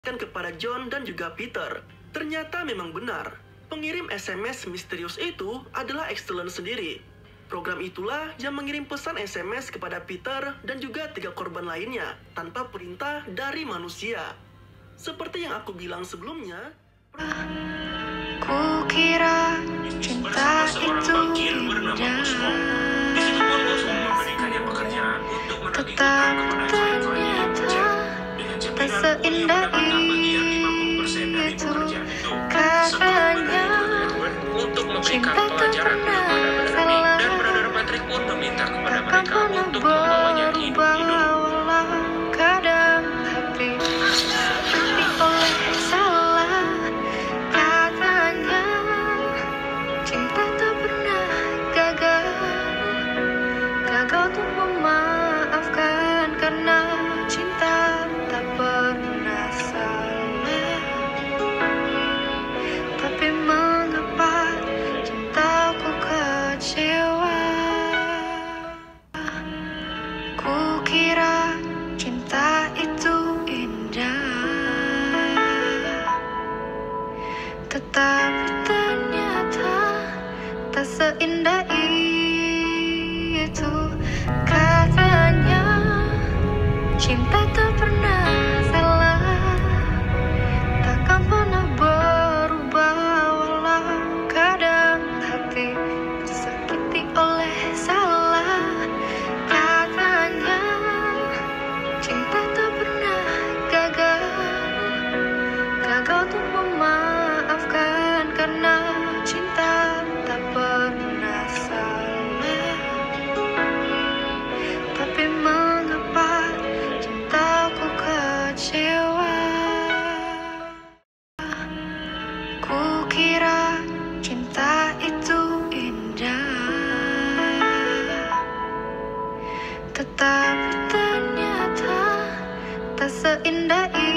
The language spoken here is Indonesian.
kepada John dan juga Peter. Ternyata memang benar, pengirim SMS misterius itu adalah Excellent sendiri. Program itulah yang mengirim pesan SMS kepada Peter dan juga 3 korban lainnya tanpa perintah dari manusia. Seperti yang aku bilang sebelumnya, ku kira cinta itu indah, tetapi ternyata tak seindah itu. Katanya cinta tak pernah salah, takkan pernah berubah. Walau kadang hati tersakiti oleh salah. Katanya cinta tak pernah gagal untuk memaafkan, karena cinta tak pernah salah. Tapi mengapa cintaku kecewa? Ku kira cinta itu indah, tetapi ternyata tak seindah itu. Katanya cinta tak pernah salah, takkan pernah berubah. Walau kadang hati tersakiti oleh salah. Katanya cinta tak pernah gagal untuk memaafkan, karena cinta tak pernah salah. Tapi mengapa cintaku kecewa? Ku kira cinta itu indah, tetapi ternyata tak seindah itu.